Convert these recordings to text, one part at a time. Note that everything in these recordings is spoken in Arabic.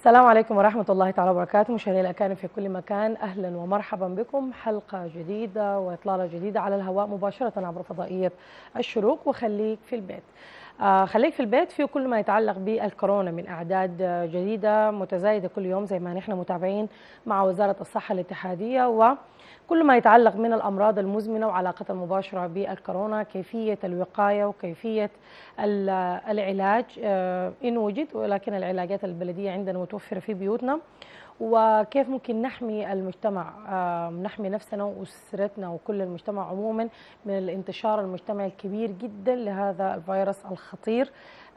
السلام عليكم ورحمة الله تعالى وبركاته. مشاهدينا الأكارم في كل مكان، أهلا ومرحبا بكم. حلقة جديدة وإطلالة جديدة على الهواء مباشرة عبر فضائية الشروق وخليك في البيت. خليك في البيت في كل ما يتعلق بالكورونا من أعداد جديدة متزايدة كل يوم زي ما نحن متابعين مع وزارة الصحة الاتحادية، وكل ما يتعلق من الأمراض المزمنة وعلاقتها المباشرة بالكورونا، كيفية الوقاية وكيفية العلاج إن وجد، ولكن العلاجات البلدية عندنا متوفرة في بيوتنا، وكيف ممكن نحمي المجتمع، نحمي نفسنا وأسرتنا وكل المجتمع عموما من الانتشار المجتمعي الكبير جدا لهذا الفيروس الخطير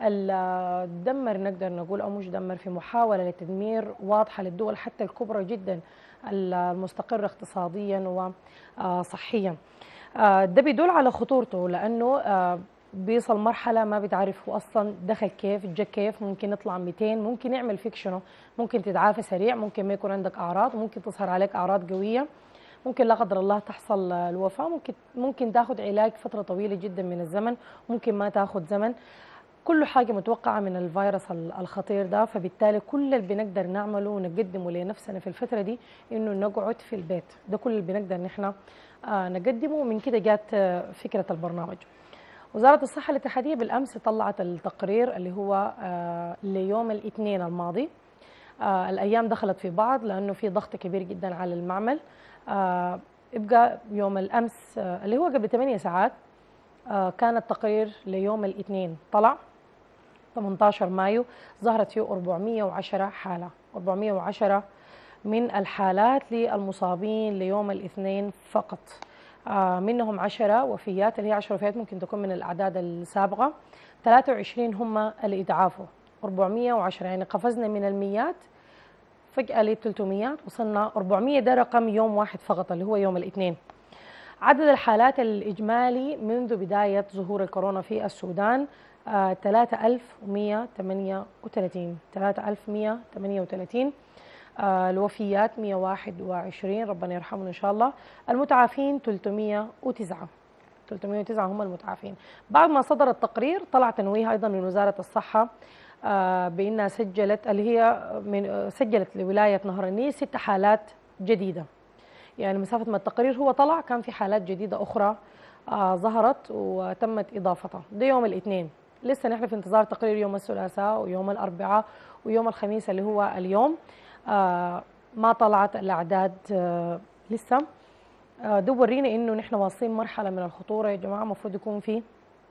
الدمر، نقدر نقول أو مش دمر، في محاولة لتدمير واضحة للدول حتى الكبرى جدا المستقرة اقتصاديا وصحيا. ده بيدل على خطورته، لأنه بيصل مرحلة ما بتعرف هو أصلا دخل كيف، جا كيف، ممكن يطلع 200، ممكن يعمل فيك شنو، ممكن تتعافى سريع، ممكن ما يكون عندك أعراض، ممكن تظهر عليك أعراض قوية، ممكن لا قدر الله تحصل الوفاة، ممكن تاخذ علاج فترة طويلة جدا من الزمن، ممكن ما تاخذ زمن. كل حاجة متوقعة من الفيروس الخطير ده، فبالتالي كل اللي بنقدر نعمله ونقدمه لنفسنا في الفترة دي إنه نقعد في البيت. ده كل اللي بنقدر نحن نقدمه، ومن كده جات فكرة البرنامج. وزارة الصحة الاتحادية بالأمس طلعت التقرير اللي هو ليوم الاثنين الماضي. الأيام دخلت في بعض لأنه في ضغط كبير جدا على المعمل. يبقى يوم الأمس اللي هو قبل 8 ساعات كان التقرير ليوم الاثنين طلع 18 مايو، ظهرت فيه 410 حالة، 410 من الحالات للمصابين ليوم الاثنين فقط. منهم 10 وفيات، اللي هي 10 وفيات ممكن تكون من الأعداد السابقة، 23 هم اللي اتعافوا. 410 يعني قفزنا من الميات فجأة ل 300، وصلنا 400. ده رقم يوم واحد فقط اللي هو يوم الاثنين. عدد الحالات الإجمالي منذ بداية ظهور الكورونا في السودان 3138. 3138. الوفيات 121، ربنا يرحمنا إن شاء الله. المتعافين 309. 309 هم المتعافين. بعد ما صدر التقرير طلع تنويه أيضا من وزارة الصحة بأنها سجلت سجلت لولاية نهر النيل 6 حالات جديدة. يعني مسافة ما التقرير هو طلع كان في حالات جديدة أخرى ظهرت وتمت إضافتها. ده يوم الاثنين. لسه نحن في انتظار تقرير يوم الثلاثاء ويوم الأربعاء ويوم الخميس اللي هو اليوم. ما طلعت الأعداد لسه. ده ورينا إنه نحن واصلين مرحلة من الخطورة يا جماعة. المفروض يكون في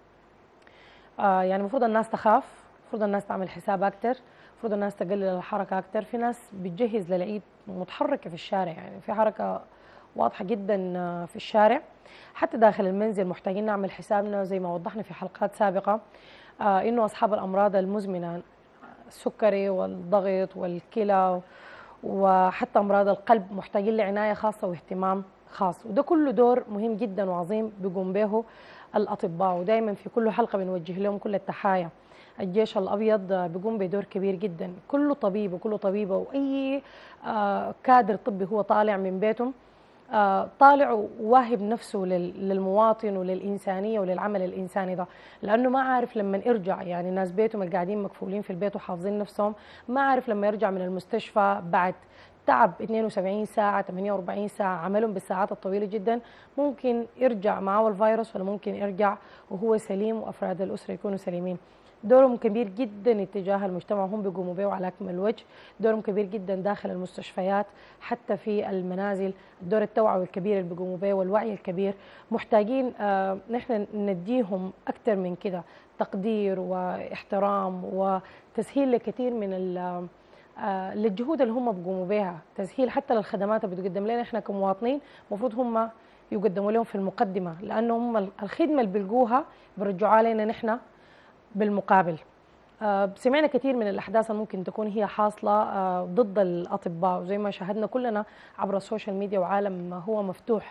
يعني المفروض الناس تخاف، المفروض الناس تعمل حساب أكتر، المفروض الناس تقلل الحركة أكتر. في ناس بتجهز للعيد متحركة في الشارع، يعني في حركة واضحة جدا في الشارع. حتى داخل المنزل محتاجين نعمل حسابنا زي ما وضحنا في حلقات سابقة إنه أصحاب الأمراض المزمنة، السكري والضغط والكلى وحتى أمراض القلب، محتاجين لعناية خاصة واهتمام خاص. وده كله دور مهم جدا وعظيم بيقوم به الأطباء، ودائما في كل حلقة بنوجه لهم كل التحايا. الجيش الأبيض بيقوم بدور كبير جدا. كل طبيب وكل طبيبة وأي كادر طبي هو طالع من بيتهم طالع وواهب نفسه للمواطن وللإنسانية وللعمل الإنساني ده، لأنه ما عارف لما يرجع، يعني ناس بيتهم القاعدين مكفولين في البيت وحافظين نفسهم، ما عارف لما يرجع من المستشفى بعد تعب 72 ساعة 48 ساعة عملهم بالساعات الطويلة جدا، ممكن يرجع معه الفيروس ولا ممكن يرجع وهو سليم وأفراد الأسرة يكونوا سليمين. دورهم كبير جدا اتجاه المجتمع، هم بيقوموا به على أكمل وجه. دورهم كبير جدا داخل المستشفيات، حتى في المنازل. الدور التوعوي الكبير اللي بيقوموا به والوعي الكبير، محتاجين نحن نديهم أكثر من كده تقدير واحترام وتسهيل لكثير من للجهود اللي هم بيقوموا بها، تسهيل حتى للخدمات اللي بتقدم لنا احنا كمواطنين. المفروض هم يقدموا لهم في المقدمة، لأنه هم الخدمة اللي بيلقوها بيرجعوها لنا نحن بالمقابل. سمعنا كثير من الأحداث اللي ممكن تكون هي حاصلة ضد الأطباء، وزي ما شاهدنا كلنا عبر السوشيال ميديا وعالم هو مفتوح.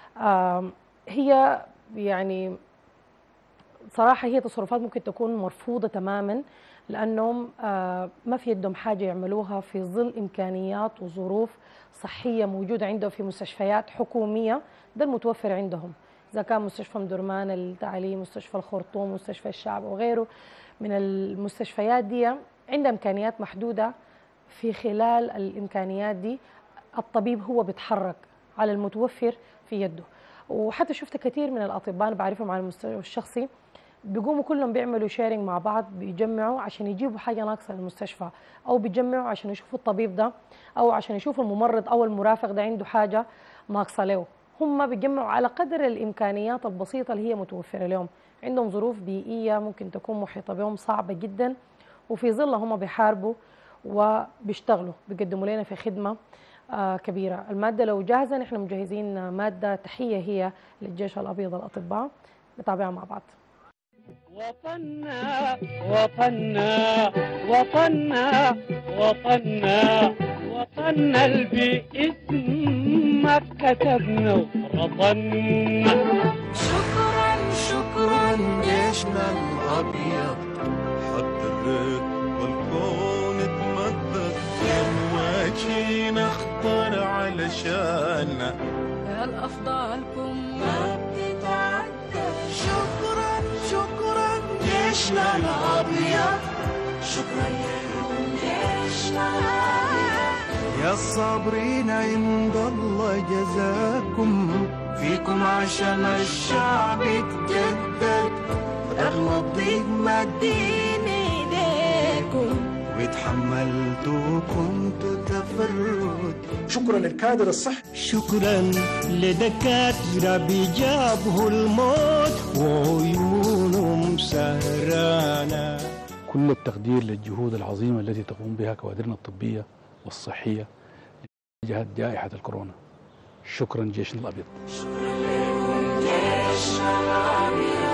هي يعني صراحة هي تصرفات ممكن تكون مرفوضة تماما، لأنهم ما في يدهم حاجة يعملوها في ظل إمكانيات وظروف صحية موجودة عندهم في مستشفيات حكومية. ده المتوفر عندهم، إذا كان مستشفى مدرمان التعليم، مستشفى الخرطوم، مستشفى الشعب وغيره من المستشفيات دي، عندها إمكانيات محدودة في خلال الامكانيات دي الطبيب هو بيتحرك على المتوفر في يده. وحتى شفت كثير من الاطباء انا بعرفهم على المستوى الشخصي بيقوموا كلهم بيعملوا شيرنج مع بعض، بيجمعوا عشان يجيبوا حاجه ناقصه للمستشفى، او بيجمعوا عشان يشوفوا الطبيب ده، او عشان يشوفوا الممرض او المرافق ده عنده حاجه ناقصه له. هم بيجمعوا على قدر الامكانيات البسيطه اللي هي متوفره لهم. عندهم ظروف بيئيه ممكن تكون محيطه بهم صعبه جدا، وفي ظلها هم بيحاربوا وبيشتغلوا، بيقدموا لنا في خدمه كبيره. الماده لو جاهزه نحن مجهزين ماده تحيه هي للجيش الابيض الاطباء، نتابعها مع بعض. وطننا وطننا وطننا وطننا وطننا اللي باسمك كتبنا ورطنا. شكرا شكرا جيشنا الابيض، حضرت والكون اتمدد، امواجي نخطر علشاننا، يا الافضالكم ما بتتعدى. شكرا شكرا جيشنا الابيض، شكرا لكم جيشنا الابيض، يا الصابرين عند الله جزاكم، فيكم عشان الشعب اتجدد، رغم الضيق مادين ايديكم، وتحملتوا كنتوا تفرد. شكرا للكادر الصحي، شكرا لدكاترة بيجابهوا الموت وعيونهم سهرانة. كل التقدير للجهود العظيمة التي تقوم بها كوادرنا الطبية والصحية لمواجهة جائحة الكورونا. شكرا جيشنا الأبيض. شكرا لكم جيشنا الابيض.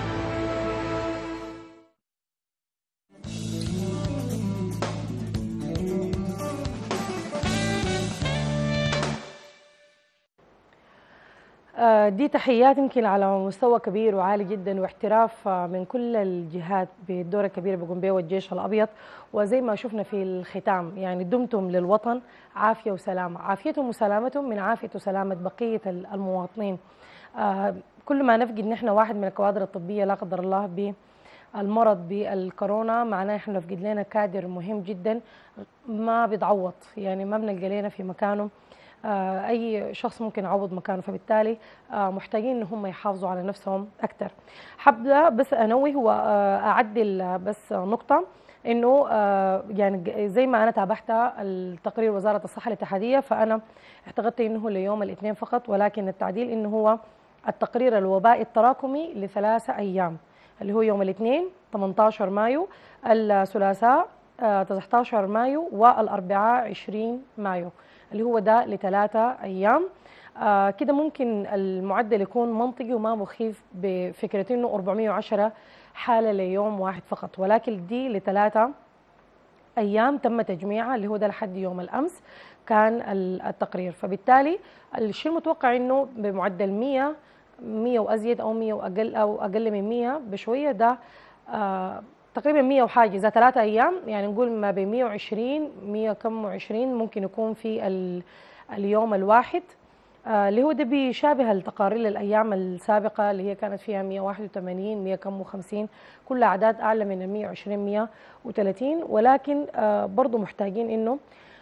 دي تحيات يمكن على مستوى كبير وعالي جدا واحتراف من كل الجهات بالدور الكبير بيقوم به الجيش الابيض. وزي ما شفنا في الختام يعني دمتم للوطن عافيه وسلامه، عافيتهم وسلامتهم من عافيه وسلامه بقيه المواطنين. كل ما نفقد نحن واحد من الكوادر الطبيه لا قدر الله بالمرض بالكورونا، معناه احنا نفقد لنا كادر مهم جدا ما بيتعوض، يعني ما بنلقى لنا في مكانه اي شخص ممكن يعوض مكانه. فبالتالي محتاجين ان هم يحافظوا على نفسهم اكثر. حابه بس انوه واعدل بس نقطه انه يعني زي ما انا تابعت التقرير وزاره الصحه الاتحاديه، فانا اعتقدت انه ليوم الاثنين فقط، ولكن التعديل انه هو التقرير الوبائي التراكمي لثلاثه ايام، اللي هو يوم الاثنين 18 مايو، الثلاثاء 19 مايو، والاربعاء 20 مايو، اللي هو ده ل3 أيام. كده ممكن المعدل يكون منطقي وما مخيف بفكرة انه 410 حالة ليوم واحد فقط، ولكن دي ل3 أيام تم تجميعها، اللي هو ده لحد يوم الأمس كان التقرير. فبالتالي الشيء المتوقع انه بمعدل 100 وأزيد أو 100 وأقل أو أقل من 100 بشوية، ده تقريبا 100 وحاجه اذا 3 ايام، يعني نقول ما بين 120 100 كم و20 ممكن يكون في اليوم الواحد، اللي هو ده بيشابه التقارير الايام السابقه اللي هي كانت فيها 181 100 كم و50، كل اعداد اعلى من 120 130. ولكن برضه محتاجين انه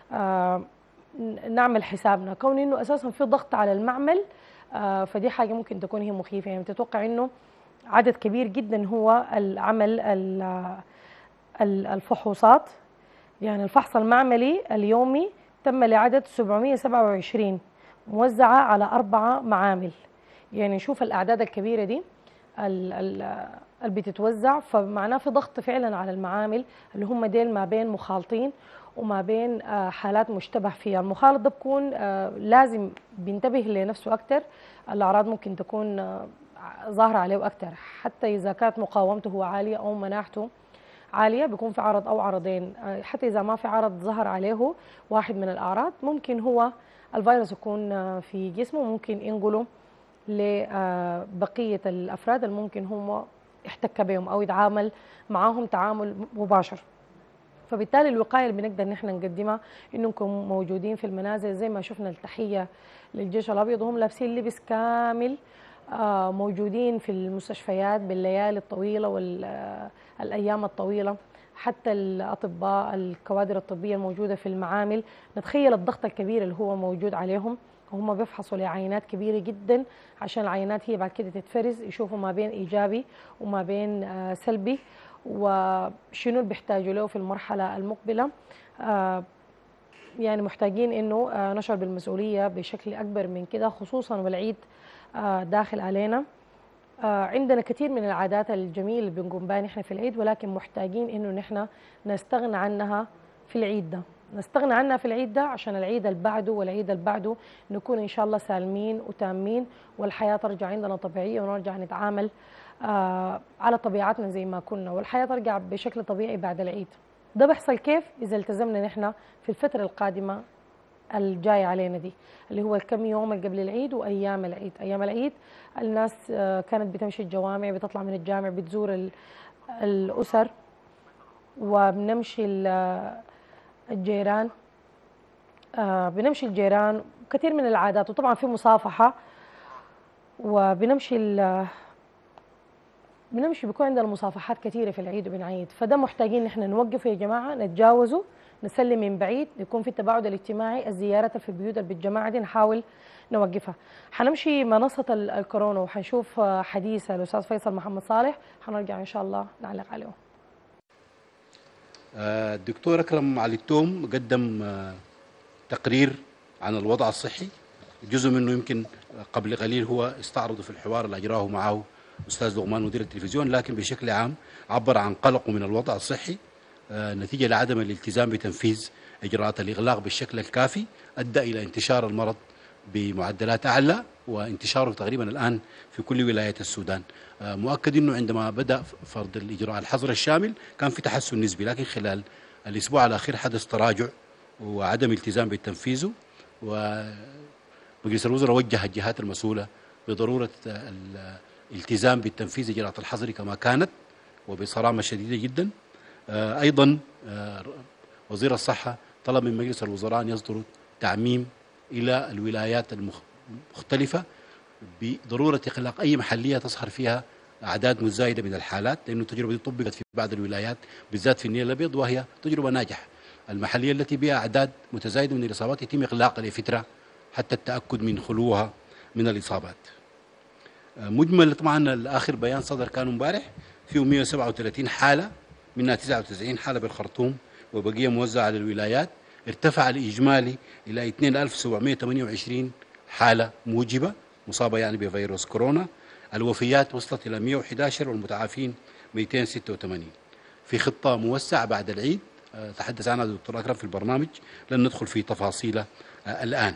نعمل حسابنا كون انه اساسا في ضغط على المعمل، فدي حاجه ممكن تكون هي مخيفه. يعني تتوقع انه عدد كبير جدا هو العمل الفحوصات، يعني الفحص المعملي اليومي تم لعدد 727 موزعة على 4 معامل. يعني نشوف الأعداد الكبيرة دي اللي بتتوزع، فمعناه في ضغط فعلا على المعامل اللي هم ديل ما بين مخالطين وما بين حالات مشتبه فيها. المخالط ده بكون لازم بينتبه لنفسه أكتر، الأعراض ممكن تكون ظاهرة عليه أكتر، حتى إذا كانت مقاومته عالية أو مناعته عالية بيكون في عرض أو عرضين. حتى إذا ما في عرض ظهر عليه واحد من الأعراض ممكن هو الفيروس يكون في جسمه، ممكن ينقله لبقية الأفراد اللي ممكن هم يحتك بهم أو يتعامل معاهم تعامل مباشر. فبالتالي الوقاية اللي بنقدر نحن نقدمها إنكم موجودين في المنازل، زي ما شفنا التحية للجيش الأبيض وهم لابسين لبس كامل، موجودين في المستشفيات بالليالي الطويلة والأيام الطويلة، حتى الأطباء الكوادر الطبية الموجودة في المعامل، نتخيل الضغط الكبير اللي هو موجود عليهم، وهم بيفحصوا لعينات كبيرة جدا عشان العينات هي بعد كده تتفرز، يشوفوا ما بين إيجابي وما بين سلبي، وشنو اللي بيحتاجوا له في المرحلة المقبلة. يعني محتاجين إنه نشعر بالمسؤولية بشكل أكبر من كده، خصوصا والعيد داخل علينا. عندنا كثير من العادات الجميلة اللي بنقوم بها نحن في العيد، ولكن محتاجين إنه نحن نستغنى عنها في العيد ده، نستغنى عنها في العيد ده عشان العيد اللي بعده والعيد اللي بعده نكون إن شاء الله سالمين وتامين، والحياة ترجع عندنا طبيعية، ونرجع نتعامل على طبيعتنا زي ما كنا، والحياة ترجع بشكل طبيعي بعد العيد. ده بيحصل كيف؟ إذا التزمنا نحن في الفترة القادمة الجاي علينا دي، اللي هو الكم يوم اللي قبل العيد وأيام العيد. أيام العيد الناس كانت بتمشي الجوامع، بتطلع من الجامع بتزور الأسر، وبنمشي الجيران، بنمشي الجيران، كثير من العادات، وطبعا في مصافحة، وبنمشي بيكون عندنا مصافحات كثيرة في العيد وبنعيد. فده محتاجين نحن نوقفه يا جماعة، نتجاوزه، نسلم من بعيد، يكون في التباعد الاجتماعي، الزيارات في البيوت اللي بالجماعة دي نحاول نوقفها. حنمشي منصة الكورونا وحنشوف حديث الأستاذ فيصل محمد صالح، حنرجع إن شاء الله نعلق عليه. الدكتور أكرم علي التوم قدم تقرير عن الوضع الصحي، جزء منه يمكن قبل قليل هو استعرضه في الحوار اللي أجراه معه أستاذ لغمان مدير التلفزيون، لكن بشكل عام عبر عن قلقه من الوضع الصحي نتيجة لعدم الالتزام بتنفيذ إجراءات الإغلاق بالشكل الكافي، أدى إلى انتشار المرض بمعدلات أعلى، وانتشاره تقريبا الآن في كل ولايات السودان. مؤكد أنه عندما بدأ فرض الإجراء الحظر الشامل كان في تحسن نسبي، لكن خلال الأسبوع الأخير حدث تراجع وعدم التزام بتنفيذه، ومجلس الوزراء وجه الجهات المسؤولة بضرورة الالتزام بالتنفيذ إجراءات الحظر كما كانت وبصرامة شديدة جدا. أيضا وزير الصحة طلب من مجلس الوزراء أن يصدروا تعميم إلى الولايات المختلفة بضرورة إغلاق أي محلية تظهر فيها أعداد متزايدة من الحالات، لأن التجربة دي طبقت في بعض الولايات بالذات في النيل الأبيض، وهي تجربة ناجحة. المحلية التي بها أعداد متزايدة من الإصابات يتم إغلاقها لفترة حتى التأكد من خلوها من الإصابات. مجمل طبعا آخر بيان صدر كان امبارح فيه 137 حالة، منها 99 حالة بالخرطوم وبقية موزعة على الولايات. ارتفع الإجمالي إلى 2728 حالة موجبة مصابة يعني بفيروس كورونا. الوفيات وصلت إلى 111 والمتعافين 286. في خطة موسعة بعد العيد تحدث عنها الدكتور أكرم في البرنامج، لن ندخل في تفاصيله الآن.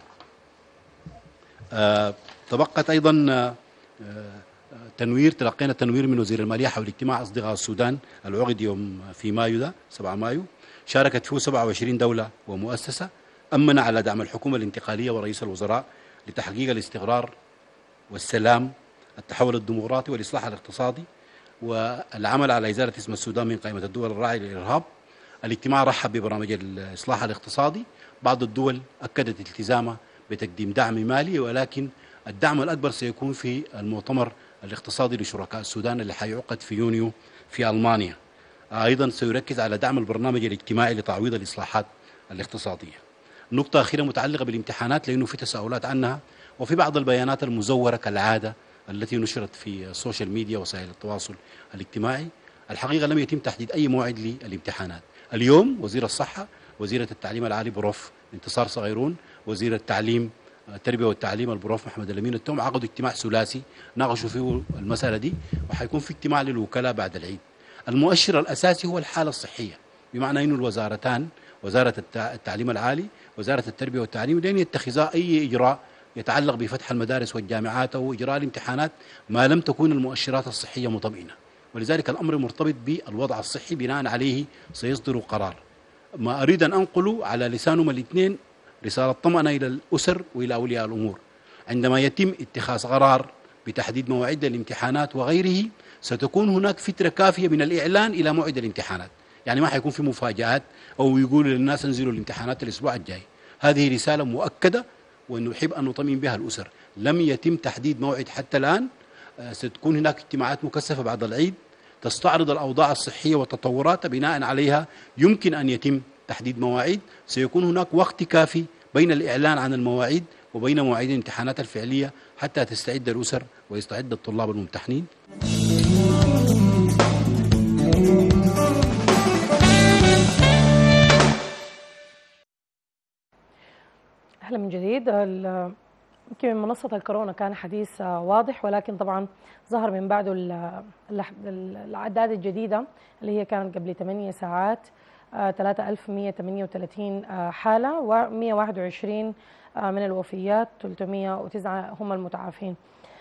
تبقت أيضا تنوير، تلقينا تنوير من وزير المالية حول اجتماع أصدقاء السودان العقد يوم في مايو ده 7 مايو، شاركت فيه 27 دولة ومؤسسة، أمن على دعم الحكومة الانتقالية ورئيس الوزراء لتحقيق الاستقرار والسلام، التحول الديمقراطي والإصلاح الاقتصادي، والعمل على إزالة اسم السودان من قائمة الدول الراعية للإرهاب. الاجتماع رحب ببرامج الإصلاح الاقتصادي، بعض الدول أكدت التزامها بتقديم دعم مالي، ولكن الدعم الأكبر سيكون في المؤتمر الاقتصادي لشركاء السودان اللي حيعقد في يونيو في ألمانيا. أيضا سيركز على دعم البرنامج الاجتماعي لتعويض الإصلاحات الاقتصادية. نقطة أخيرة متعلقة بالامتحانات، لأنه في تساؤلات عنها وفي بعض البيانات المزورة كالعادة التي نشرت في السوشيال ميديا وسائل التواصل الاجتماعي. الحقيقة لم يتم تحديد أي موعد للامتحانات. اليوم وزير الصحة، وزيرة التعليم العالي بروف انتصار صغيرون، وزير التعليم التربية والتعليم البروف محمد الأمين التوم عقدوا اجتماع ثلاثي ناقشوا فيه المسألة دي، وحيكون في اجتماع للوكلاء بعد العيد. المؤشر الأساسي هو الحالة الصحية، بمعنى أن الوزارتان، وزارة التعليم العالي، وزارة التربية والتعليم، لن يتخذا أي إجراء يتعلق بفتح المدارس والجامعات أو إجراء الامتحانات ما لم تكون المؤشرات الصحية مطمئنة، ولذلك الأمر مرتبط بالوضع الصحي، بناء عليه سيصدر قرار. ما أريد أن أنقله على لسانهم الاثنين رسالة طمأنة إلى الأسر وإلى أولياء الأمور. عندما يتم اتخاذ قرار بتحديد مواعيد الامتحانات وغيره، ستكون هناك فترة كافية من الإعلان إلى موعد الامتحانات، يعني ما حيكون في مفاجآت أو يقولوا للناس انزلوا الامتحانات الأسبوع الجاي. هذه رسالة مؤكدة ونحب أن نطمئن بها الأسر. لم يتم تحديد موعد حتى الآن، ستكون هناك اجتماعات مكثفة بعد العيد تستعرض الأوضاع الصحية وتطوراتها، بناء عليها يمكن أن يتم تحديد مواعيد. سيكون هناك وقت كافي بين الإعلان عن المواعيد وبين مواعيد الامتحانات الفعلية حتى تستعد الأسر ويستعد الطلاب الممتحنين. أهلا من جديد. يمكن من منصة الكورونا كان حديث واضح، ولكن طبعا ظهر من بعده الأعداد الجديدة اللي هي كانت قبل 8 ساعات 3138 حالة و121 من الوفيات، 309 هم المتعافين.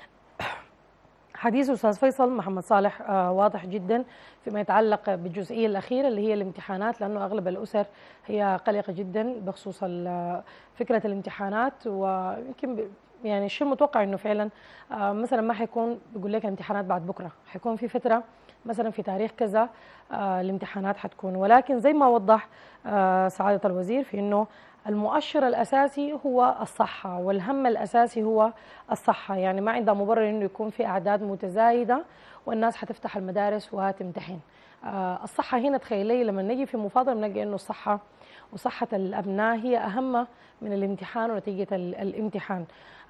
حديث أستاذ فيصل محمد صالح واضح جدا فيما يتعلق بالجزئية الأخيرة اللي هي الامتحانات، لأنه أغلب الأسر هي قلقة جدا بخصوص فكرة الامتحانات. ويمكن يعني الشيء المتوقع إنه فعلا مثلا ما حيكون بيقول لك الامتحانات بعد بكرة، حيكون في فترة مثلا في تاريخ كذا الامتحانات حتكون، ولكن زي ما وضح سعادة الوزير في إنه المؤشر الأساسي هو الصحة، والهم الأساسي هو الصحة. يعني ما عندها مبرر إنه يكون في أعداد متزايدة والناس حتفتح المدارس وتمتحن. الصحة هنا تخيلي لما نجي في مفاضلة بنلاقي إنه الصحة وصحة الأبناء هي أهم من الامتحان ونتيجة الامتحان.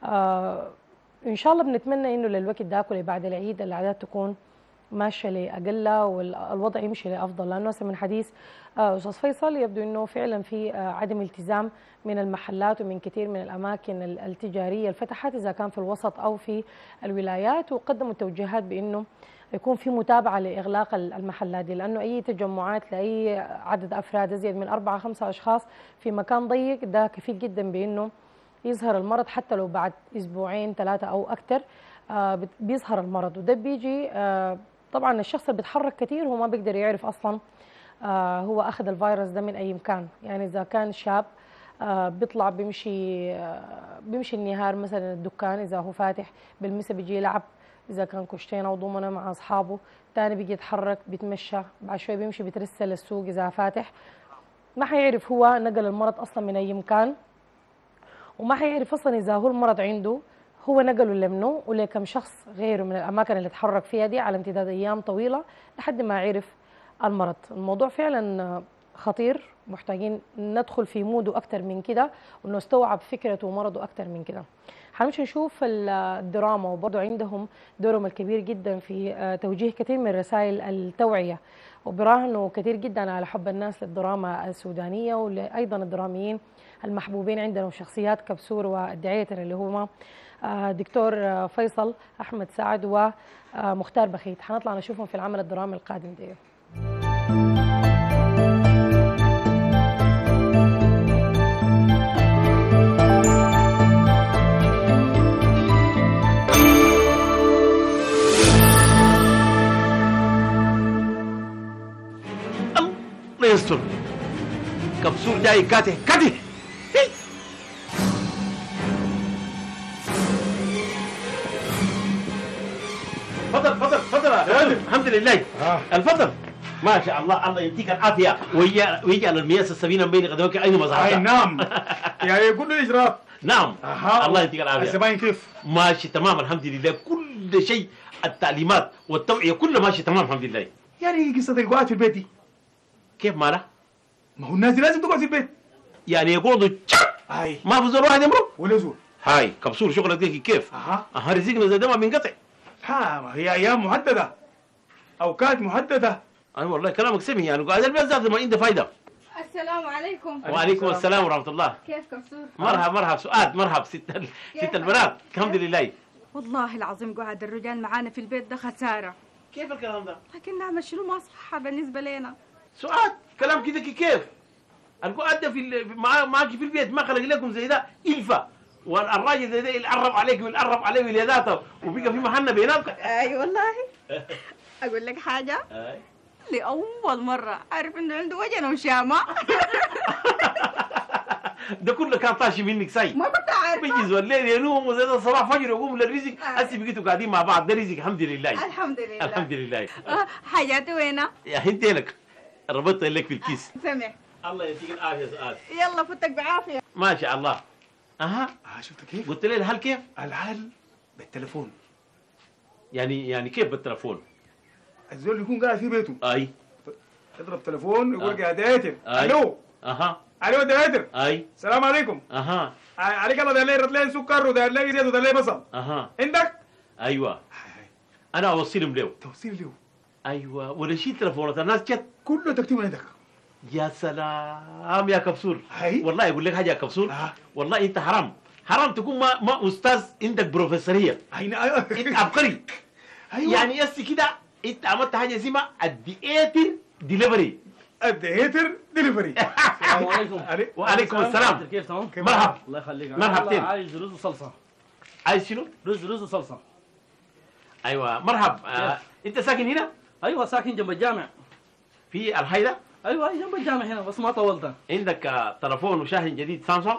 إن شاء الله بنتمنى إنه للوقت داك بعد العيد الأعداد تكون ماشيه لأقل والوضع يمشي لأفضل، لأنه هسه من حديث أستاذ فيصل يبدو أنه فعلا في عدم التزام من المحلات ومن كثير من الأماكن التجارية الفتحات إذا كان في الوسط أو في الولايات، وقدموا توجيهات بأنه يكون في متابعة لإغلاق المحلات دي، لأنه أي تجمعات لأي عدد أفراد أزيد من 4 5 أشخاص في مكان ضيق ده كفيل جدا بأنه يظهر المرض، حتى لو بعد أسبوعين 3 أو أكثر بيظهر المرض. وده بيجي طبعا الشخص اللي بيتحرك كثير هو ما بيقدر يعرف اصلا هو اخذ الفيروس ده من اي مكان. يعني اذا كان شاب بيطلع بيمشي النهار مثلا الدكان اذا هو فاتح، بالمسا بيجي يلعب اذا كان كشتين او ضمنه مع اصحابه، ثاني بيجي يتحرك بيتمشى، بعد شوي بيمشي بيترسل السوق اذا فاتح، ما حيعرف هو نقل المرض اصلا من اي مكان، وما حيعرف اصلا اذا هو المرض عنده هو نقله لمنه ولكم شخص غيره من الأماكن اللي تحرك فيها دي على امتداد أيام طويلة لحد ما يعرف المرض. الموضوع فعلا خطير، محتاجين ندخل في موده أكتر من كده ونستوعب فكرته ومرضه أكتر من كده. هنمشي نشوف الدراما، وبرضه عندهم دورهم الكبير جدا في توجيه كثير من رسائل التوعية، وبراهنوا كثير جدا على حب الناس للدراما السودانية وأيضا الدراميين المحبوبين عندنا وشخصيات كبسور والدعية اللي هما دكتور فيصل أحمد سعد ومختار بخيت. حنطلع نشوفهم في العمل الدرامي القادم ده. الله يستر، كبسور جاي كاته كاته. تفضل الحمد لله. الفضل ما شاء الله، الله يديك العافيه ويجعل المياه السمينه بين قدمك اينما ظهرت. اي نعم. يا يقول له الاجراء. نعم. الله يديك العافيه. الزباين كيف؟ ماشي تمام الحمد لله، كل شيء التعليمات والتوعيه كله ماشي تمام الحمد لله. يعني قصه القعاد في البيت دي كيف مالها؟ ما هو الناس دي لازم تقعد في البيت. يعني يقعدوا اي ما في زول واحد يمرق ولا زول. هاي كبسور شغلك ديك كيف؟ رزقنا زي ده ما بينقطع. هي ايام محدده، اوقات محدده. اي والله كلامك سمي، يعني قاعد البيت ذاته ما عنده فايده. السلام عليكم. وعليكم السلام ورحمه الله. كيف كبسور؟ مرحبا سؤاد، مرحبا ست البنات. الحمد لله. والله العظيم قعد الرجال معانا في البيت ده خساره. كيف الكلام ده؟ لكن نعمل شنو ما صح بالنسبه لنا. سؤاد كلام كده كيف؟ القعد ده معاك في البيت ما خلق لكم زي ده إلفة، والراجل زي ده يتعرف عليك ويتعرف عليه وليداته وبقى في محنة بيناتكم. اي والله. اقول لك حاجه؟ لاول مره اعرف انه عنده وجن وشامه. ده كله كان طاشي منك ساي. ما كنت عارفه. بيجي الليل ينوم وزي ده الصباح فجر يقوم للرزق. هسه بقيتوا قاعدين مع بعض، ده رزق الحمد لله. الحمد لله. الحمد لله. حاجاتي وينها؟ يا هنتي لك ربطت لك في الكيس. سمع. الله يديك العافيه سؤال. يلا فتك بعافيه. ما شاء الله. شفت كيف؟ قلت لي الحل كيف؟ الحل بالتليفون. يعني كيف بالتليفون؟ الزول يكون قاعد في بيته اي يضرب تليفون يقول لك يا دايتر أي. الو اها الو دايتر اي السلام عليكم اها عليك الله داير لي رطلين سكر وداير لي زيت وداير لي بصل اها عندك؟ ايوه انا اوصلهم له توصيل له ايوه ولا شيء تليفونات الناس جت كله تكتبه عندك يا سلام يا كبسول هاي والله يقول لك حاجه يا كبسول والله انت حرام تكون ما استاذ عندك بروفيسوريه انت عبقري يعني يس كده انت عملت حاجه اسمها الديئتر ديليفري الديئتر ديليفري السلام عليكم. وعليكم السلام. كيف تمام؟ مرحبا. الله يخليك. مرحبتين. والله عايز رز وصلصه. عايز شنو؟ رز وصلصه. ايوه مرحب. انت ساكن هنا؟ ايوه ساكن جنب الجامع. في الحيدة؟ ايوه جنب الجامع هنا بس ما طولت. عندك تلفون وشاحن جديد سامسونج؟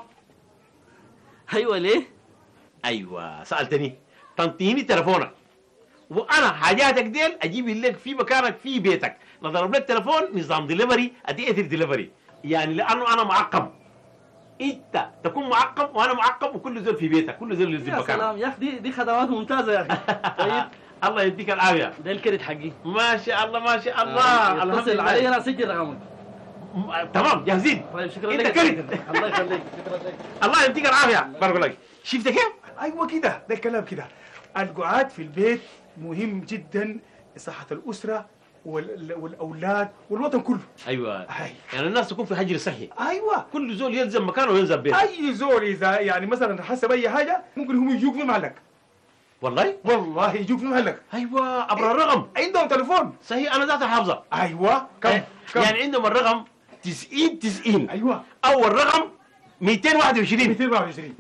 ايوه ليه؟ ايوه سالتني تنطيني تلفونك وانا حاجاتك ديل اجيب لك في مكانك في بيتك. نضرب لك تلفون نظام ديليفري اديتر ديليفري يعني لانه انا معقم. انت تكون معقم وانا معقم وكل زول في بيتك كل زول ينزل مكانك. يا سلام يا اخي دي خدمات ممتازه يا اخي. طيب الله يديك العافيه. ده الكريت حقي. ما شاء الله ما شاء الله. اتصل علي انا اسجل رقمك. تمام جاهزين. طيب شكرا انت لك. كريت. الله يخليك شكرا لك. الله يديك العافيه. بقول لك شفت كيف؟ ايوه كده ده الكلام كده. القعاد في البيت مهم جدا لصحه الاسره والاولاد والوطن كله. ايوه يعني الناس تكون في حجر صحي. ايوه كل زول يلزم مكانه وينزل بيته. اي زول اذا يعني مثلا حسب اي حاجه ممكن هم يجوك في محلك. والله يجوك في محلك. ايوه عبر الرقم. عندهم تليفون. صحيح انا ذات حافظه. ايوه كم يعني عندهم الرقم 90 ايوه اول رقم 221 221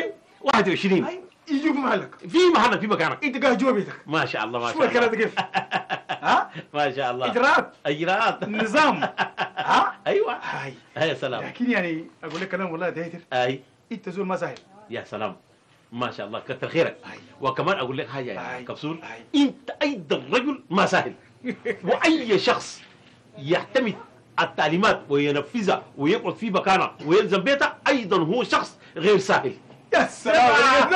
221 يجوك في محلك في محلك في مكانك انت قاعد جوا بيتك. ما شاء الله ما شاء شو الله. الكلام ده كيف؟ ها؟ ما شاء الله. اجراءات نظام. ها؟ ايوه هاي يا سلام. لكن يعني اقول لك كلام والله دايتر. اي انت زول ما سهل. يا سلام ما شاء الله كتر خيرك. وكمان اقول لك حاجه يا كبسول انت ايضا رجل ما سهل. واي شخص يعتمد التعليمات وينفذها ويقعد في مكانه ويلزم بيته ايضا هو شخص غير سهل. يا سلام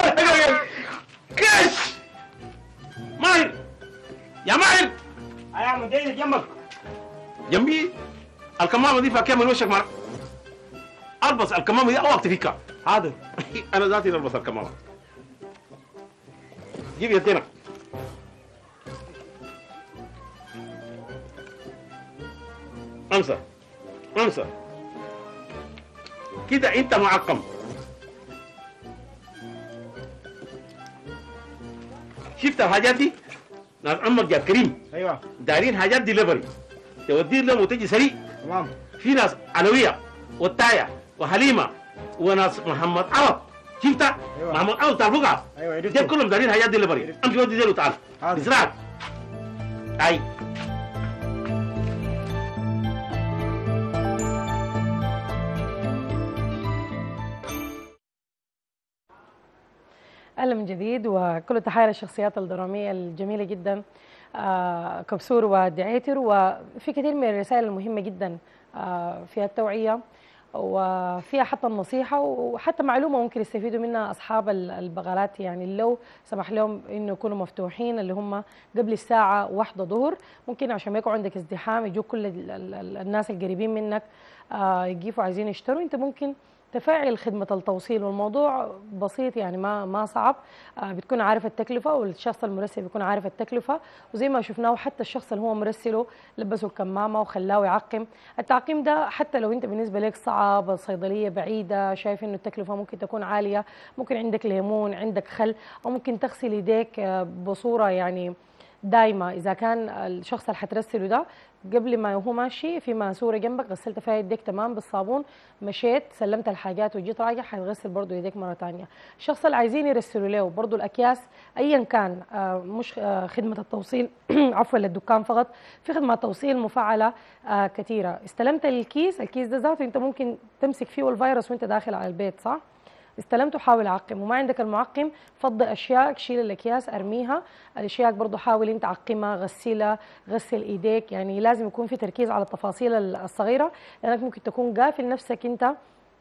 كش ماهر يا ماهر. يا عم داير جنبك. جنبي الكمامه دي فاكيها من وشك معك. البس الكمامه دي او اكتفيكها. حاضر. انا ذاتي البس الكمامه. جيب يدينك. امسى كده انت معقم. شفت الحاجات دي؟ ناس عمك يا كريم ايوه دايرين حاجات ديليفري تودي لهم وتجي سريع. تمام. في ناس علويه والتايه وحليمه وناس محمد عوض. شفت؟ أيوة. محمد عوض بتاع الفقعه. ايوه عرفت. دول كلهم دايرين حاجات ديليفري. امشي ودي ديل وتعال بسرعه. اي أهلا من جديد وكل التحايا للشخصيات الدرامية الجميلة جدا كبسور ودعيتر. وفي كثير من الرسائل المهمة جدا فيها التوعية وفيها حتى النصيحة وحتى معلومة ممكن يستفيدوا منها أصحاب البغالات. يعني لو سمح لهم إنه يكونوا مفتوحين اللي هم قبل الساعة 1 ظهر ممكن عشان ما يكون عندك ازدحام يجوا كل الناس القريبين منك يجيفوا عايزين يشتروا. أنت ممكن تفعل خدمة التوصيل والموضوع بسيط يعني ما صعب. بتكون عارف التكلفة والشخص المرسل بيكون عارف التكلفة وزي ما شفناه حتى الشخص اللي هو مرسله لبسه الكمامة وخلاه يعقم. التعقيم ده حتى لو انت بالنسبة لك صعب الصيدلية بعيدة شايف انه التكلفة ممكن تكون عالية ممكن عندك ليمون عندك خل او ممكن تغسل يديك بصورة يعني دايما. اذا كان الشخص اللي حترسله ده قبل ما هو ماشي في ماسوره جنبك غسلت فيها يديك تمام بالصابون مشيت سلمت الحاجات وجيت راجع حتغسل برضه يديك مره ثانيه. الشخص اللي عايزين يرسلوا له برضه الاكياس ايا كان مش خدمه التوصيل عفوا للدكان فقط في خدمه توصيل مفعله كثيره. استلمت الكيس ده ذاته انت ممكن تمسك فيه الفيروس وانت داخل على البيت صح؟ استلمته حاول عقم وما عندك المعقم فضي اشياء شيل الاكياس ارميها. الاشياء برضه حاول انت عقمها غسلها غسل ايديك. يعني لازم يكون في تركيز على التفاصيل الصغيره لانك ممكن تكون قافل نفسك انت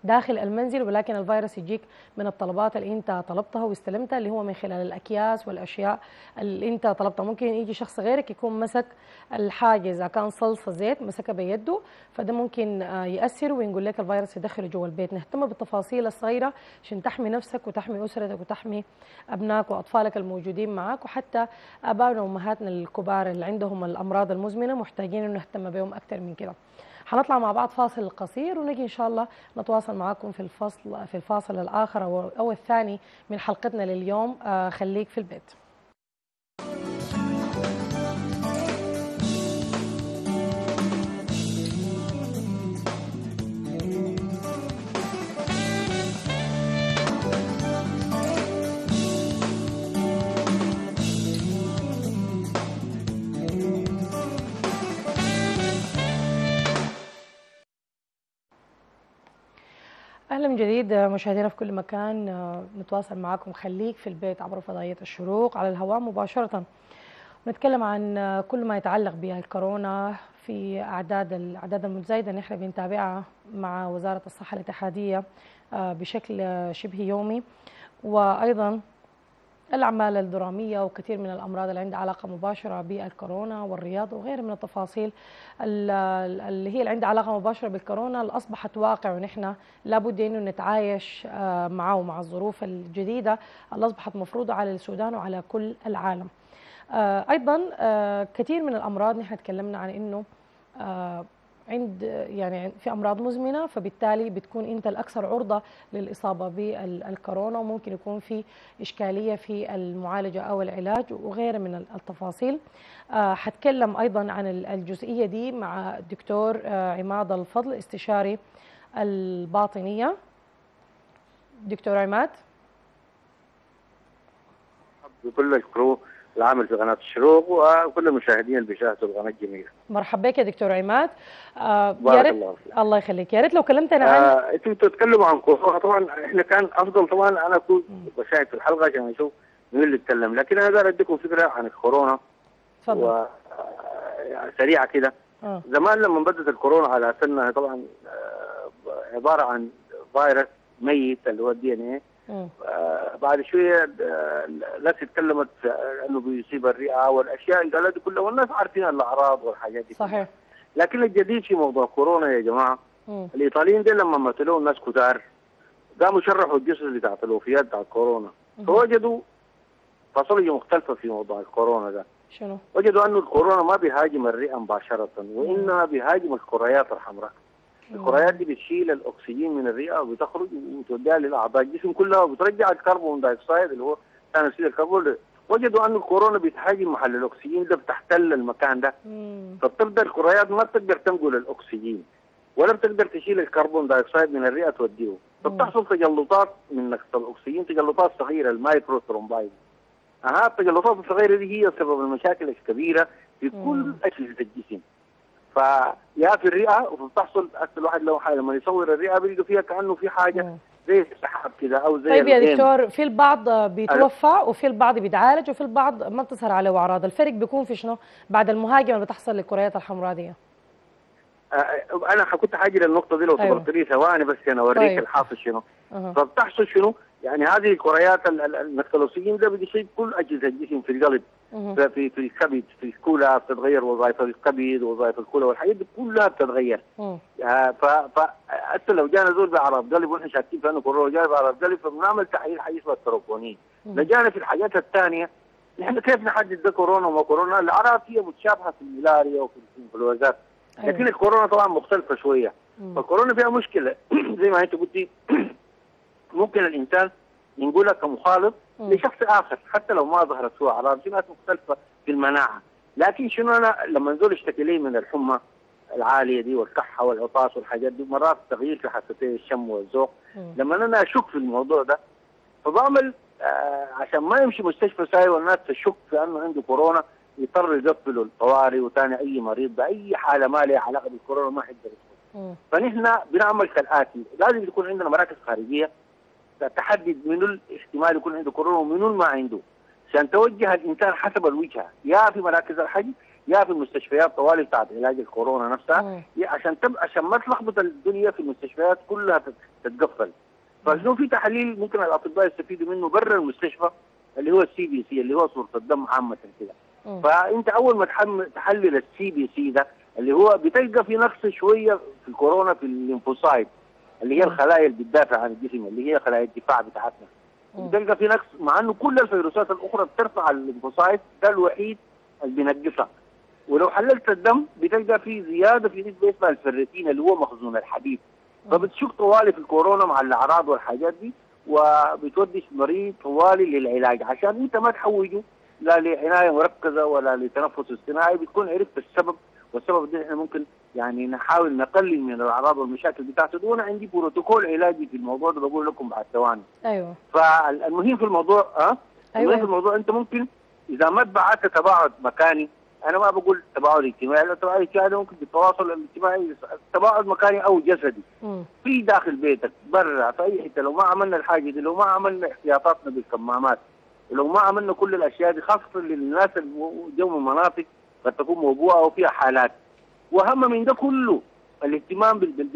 داخل المنزل، ولكن الفيروس يجيك من الطلبات اللي انت طلبتها واستلمتها، اللي هو من خلال الاكياس والاشياء اللي انت طلبتها. ممكن يجي شخص غيرك يكون مسك الحاجه، اذا كان صلصه زيت مسكها بيده، فده ممكن ياثر وينقل لك الفيروس يدخله جوا البيت. نهتم بالتفاصيل الصغيره عشان تحمي نفسك وتحمي اسرتك وتحمي ابنائك واطفالك الموجودين معك، وحتى ابائنا وامهاتنا الكبار اللي عندهم الامراض المزمنه محتاجين انه نهتم بهم اكثر من كده. حنطلع مع بعض فاصل قصير ونجي ان شاء الله نتواصل معكم في الفاصل الاخر او الثاني من حلقتنا لليوم. خليك في البيت. اهلا من جديد مشاهدينا في كل مكان. نتواصل معكم خليك في البيت عبر فضائيه الشروق على الهواء مباشره. نتكلم عن كل ما يتعلق بالكورونا في الاعداد المتزايده نحن بنتابعها مع وزاره الصحه الاتحاديه بشكل شبه يومي، وايضا الأعمال الدرامية وكثير من الأمراض اللي عندها علاقة مباشرة بالكورونا والرياضة وغيرها من التفاصيل اللي هي اللي عندها علاقة مباشرة بالكورونا اللي أصبحت واقع، ونحن لابد إنه نتعايش معه ومع الظروف الجديدة اللي أصبحت مفروضة على السودان وعلى كل العالم. أيضا كثير من الأمراض نحن تكلمنا عن إنه عند يعني في امراض مزمنه، فبالتالي بتكون انت الاكثر عرضه للاصابه بالكورونا، وممكن يكون في اشكاليه في المعالجه او العلاج وغيرها من التفاصيل. حتكلم ايضا عن الجزئيه دي مع الدكتور عماد الفضل استشاري الباطنيه. دكتور عماد، بكل الكرو العامل في قناة الشروق وكل المشاهدين اللي بيشاهدوا القناة الجميلة. مرحبا بك يا دكتور عماد. بارك الله فيك. الله يخليك. يا ريت لو كلمتنا عن انتم بتتكلموا عن كورونا. طبعا احنا كان افضل طبعا انا اكون بشاهد في الحلقة عشان اشوف مين اللي يتكلم، لكن انا داير اديكم فكرة عن الكورونا. تفضل. سريعة كده. زمان لما بدت الكورونا على سنة طبعا عبارة عن فيروس ميت اللي هو الدي ان ايه. بعد شويه الناس اتكلمت انه بيصيب الرئه والاشياء اللي قالت كلها، والناس عارفين الاعراض والحاجات دي. صحيح. لكن الجديد في موضوع كورونا يا جماعه، الايطاليين دي لما مثلوا الناس كتار قاموا شرحوا الجثث بتاعت الوفيات بتاعت كورونا، فوجدوا فصليه مختلفه في موضوع الكورونا ده. شنو؟ وجدوا انه الكورونا ما بيهاجم الرئه مباشره، وانما بيهاجم الكريات الحمراء. الكريات دي بتشيل الاكسجين من الرئه وبتخرج وتوديها للاعضاء الجسم كلها وبترجع الكربون دايوكسيد اللي هو ثاني اكسيد الكربون. وجدوا ان الكورونا بتهاجم محل الاكسجين ده، بتحتل المكان ده. فبتبدا الكريات ما بتقدر تنقل الاكسجين ولا بتقدر تشيل الكربون دايوكسيد من الرئه توديه، فبتحصل تجلطات من نقص الاكسجين، تجلطات صغيره المايكرو ثرومبايز. التجلطات الصغيره دي هي سبب المشاكل الكبيره في كل اجهزه الجسم. فيا في الرئه وبتحصل الواحد لما يصور الرئه بيلقى فيها كانه في حاجه زي السحاب كده او زي. طيب يا دكتور، في البعض بيتوفى وفي البعض بيتعالج وفي البعض ما بتظهر عليه اعراض، الفرق بيكون في شنو بعد المهاجمه اللي بتحصل للكريات الحمراء دي؟ انا كنت حاجي للنقطه دي لو صبرت لي ثواني بس انا اوريك الحاصل شنو. فبتحصل شنو؟ يعني هذه الكريات الاكسجين ده بيصيب كل اجهزه الجسم، في القلب، في الكبد، في الكلى بتتغير وظائف الكبد ووظائف الكلى والحاجات دي كلها بتتغير. حتى لو جانا زول باعراض قلب واحنا شاكين في انه كورونا جاي باعراض قلب فبنعمل تحليل حي اسمه التروبونين. لجانا في الحاجات الثانيه نحن كيف نحدد ده كورونا وما كورونا؟ الاعراض هي متشابهه في الملاريا وفي الانفلونزا، لكن الكورونا طبعا مختلفه شويه. فالكورونا فيها مشكله زي ما انت قلتي ممكن الانسان ينقلها كمخالط لشخص اخر حتى لو ما ظهرت فيه اعراض، في ناس مختلفه في المناعه. لكن شنو انا لما نزول اشتكي لي من الحمى العاليه دي والكحه والعطاس والحاجات دي، مرات تغيير في حستي الشم والذوق، لما انا اشك في الموضوع ده فبعمل عشان ما يمشي مستشفى ساي والناس تشك في انه عنده كورونا يضطر يقفلوا الطوارئ وثاني اي مريض باي حاله ما لها علاقه بالكورونا ما حيقدر يدخل. فنحن بنعمل كالاتي، لازم يكون عندنا مراكز خارجيه تحدد منو الاحتمال يكون عنده كورونا ومنو ما عنده، عشان توجه الانسان حسب الوجهه، يا في مراكز الحج يا في المستشفيات طوالي بتاعت علاج الكورونا نفسها، عشان ما تلخبط الدنيا في المستشفيات كلها تتقفل. فشنو في تحاليل ممكن الاطباء يستفيدوا منه برا المستشفى اللي هو السي بي سي اللي هو صوره الدم عامه كده. فانت اول ما تحلل السي بي سي ده اللي هو بتلقى في نقص شويه في الكورونا في الليمفوسايت اللي هي الخلايا اللي بتدافع عن الجسم اللي هي خلايا الدفاع بتاعتنا. بتلقى في نقص مع انه كل الفيروسات الاخرى بترفع الليمفوسايت، ده الوحيد اللي بينقصها. ولو حللت الدم بتلقى في زياده في نسبه اسمها الفيرتين اللي هو مخزون الحديد. فبتشوف طوالي في الكورونا مع الاعراض والحاجات دي، وبتودي المريض طوالي للعلاج عشان انت ما تحوجه لا لعنايه مركزه ولا لتنفس اصطناعي. بتكون عرفت السبب، والسبب ده احنا ممكن يعني نحاول نقلل من الاعراض والمشاكل بتاعته. وانا عندي بروتوكول علاجي في الموضوع ده بقول لكم بعد ثواني. ايوه. فالمهم في الموضوع المهم في الموضوع انت ممكن اذا ما اتبعت تباعد مكاني، انا ما بقول تباعد اجتماعي، لو تباعد اجتماعي ممكن بالتواصل الاجتماعي، تباعد مكاني او جسدي في داخل بيتك برا في اي حته. لو ما عملنا الحاجه دي، لو ما عملنا احتياطاتنا بالكمامات، ولو ما عملنا كل الاشياء دي خاصه للناس اللي جو من مناطق قد تكون موبوءه او فيها حالات. واهم من ده كله الاهتمام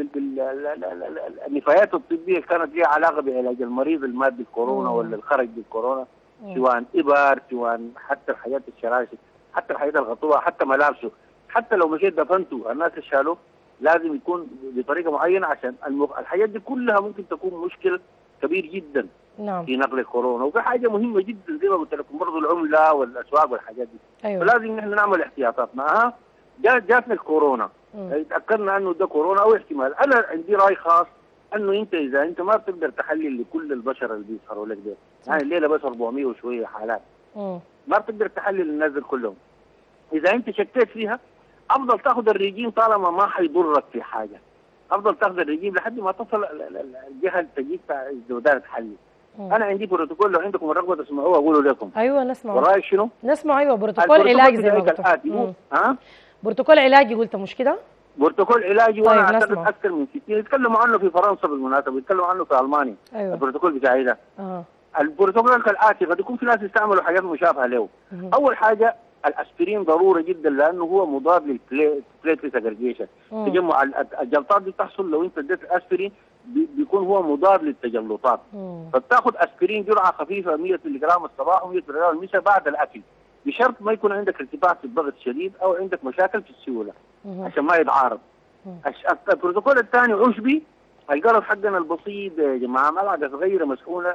بالنفايات الطبيه اللي كانت لها علاقه بعلاج المريض المات بالكورونا ولا الخرج بالكورونا، سواء ابر، سواء حتى الحياه الشراشف، حتى الحياه الغطوه، حتى ملابسه، حتى لو مشيت دفنته الناس اللي شالوه لازم يكون بطريقه معينه عشان الحاجات دي كلها ممكن تكون مشكل كبير جدا في نقل الكورونا. وفي حاجه مهمه جدا زي ما قلت لكم برضه العمله والاسواق والحاجات دي. فلازم نحن نعمل احتياطاتنا. جاتنا الكورونا، تاكدنا انه ده كورونا او احتمال. انا عندي راي خاص انه انت اذا انت ما بتقدر تحلل لكل البشر اللي بيظهروا لك ده، يعني الليله بس 400 وشويه حالات، ما بتقدر تحلل الناس دول كلهم. اذا انت شكيت فيها افضل تاخذ الرجيم طالما ما حيضرك في حاجه. افضل تاخذ الرجيم لحد ما تصل الجهه اللي تجيك الجودات تحلل. انا عندي بروتوكول لو عندكم الرغبه تسمعوه اقوله لكم. ايوه نسمع. ورايك شنو؟ نسمع. ايوه بروتوكول علاجي زي ما قلت. بروتوكول علاجي قلت مش كده؟ بروتوكول علاجي. وانا اعتقد اكثر من 60 يتكلموا عنه في فرنسا بالمناسبه، يتكلموا عنه في المانيا. أيوة. البروتوكول بتاعي ده. البروتوكول كالاتي، قد يكون في ناس يستعملوا حاجات مشابهه له. اول حاجه الاسبرين ضروري جدا لانه هو مضاد للبليتلت اجريجيشن. تجمع الجلطات دي بتحصل لو انت اديت الاسبرين بيكون هو مضاد للتجلطات. فبتاخذ اسبرين جرعه خفيفه 100 ملغ الصباح و100 ملغ المساء بعد الاكل، بشرط ما يكون عندك ارتفاع في الضغط شديد او عندك مشاكل في السيوله عشان ما يتعارض. البروتوكول الثاني عشبي. القرض حقنا البسيط يا جماعه ملعقه صغيره مسحونه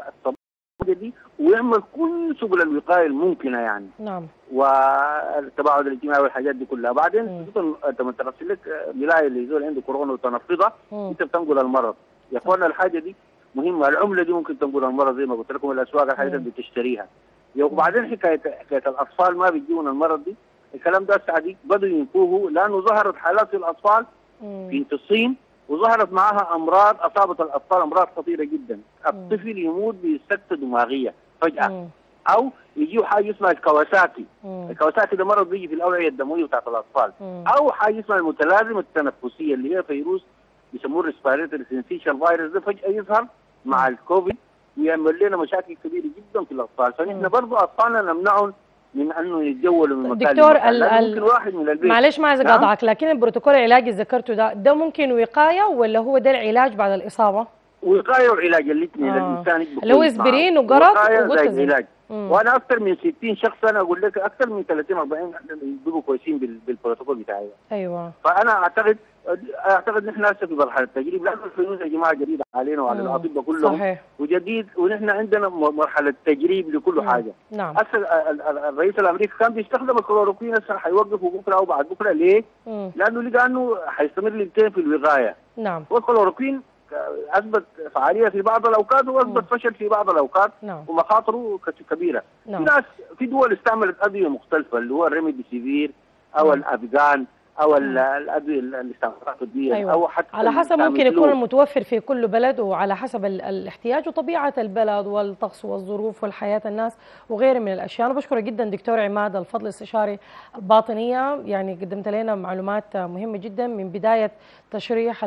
دي ويعمل كل سبل الوقايه الممكنه يعني. نعم. والتباعد الاجتماعي والحاجات دي كلها. بعدين لما تغسل لك ملايه اللي يزول عنده كورونا وتنفضها انت بتنقل المرض. يا اخوانا الحاجه دي مهمه، العمله دي ممكن تنقل المرض زي ما قلت لكم، الاسواق الحاجات اللي بتشتريها. وبعدين حكايه الاطفال ما بيجيون المرض دي، الكلام ده الساعه دي بدوا ينفوه لانه ظهرت حالات في الاطفال في الصين، وظهرت معها امراض اصابت الاطفال، امراض خطيره جدا. الطفل يموت بسكته دماغيه فجاه، او يجيه حاجه اسمها الكواساكي. الكواساكي ده مرض بيجي في الاوعيه الدمويه بتاعت الاطفال. او حاجه اسمها المتلازمه التنفسيه اللي هي فيروس بيسموه ريسبيراتوري سنسيشن فيروس، ده فجاه يظهر مع الكوفيد ويعمل لنا مشاكل كبيره جدا في الاطفال. فنحن برضه اطفالنا نمنعهم من انه يتجولوا من مكان دكتور ممكن واحد من البيت. معلش ما عايز اقاطعك، لكن البروتوكول العلاجي اللي ذكرته ده ممكن وقايه ولا هو ده العلاج بعد الاصابه؟ وقايه وعلاج الاثنين. الانسان اللي هو اسبرين وقرض وعلاج. وانا اكثر من 60 شخص، انا اقول لك اكثر من 30 40 بيبقوا كويسين بالبروتوكول بتاعي. ايوه. فانا اعتقد نحن هسه في مرحله التجريب، لانه الفلوس يا جماعه جديده علينا وعلى الاطباء كلهم. صحيح. وجديد، ونحن عندنا مرحله تجريب لكل حاجه. نعم. هسه الرئيس الامريكي كان بيستخدم الكلوروكوين، هسه حيوقفوا بكره او بعد بكره. ليه؟ لانه لقى انه حيستمر للتين في الوقايه. نعم. والكلوروكوين اثبت فعاليه في بعض الاوقات واثبت فشل في بعض الاوقات. ومخاطره كبيره. في ناس في دول استعملت ادويه مختلفه اللي هو الريميديسيفير او الافغان او الادويه اللي استعملت الطبيه. أيوة. او حتى على حسب ممكن يكون المتوفر في كل بلد، وعلى حسب الاحتياج وطبيعه البلد والطقس والظروف والحياه الناس وغيره من الاشياء. انا بشكرك جدا دكتور عماد الفضل، استشاري الباطنيه، يعني قدمت لنا معلومات مهمه جدا من بدايه تشريح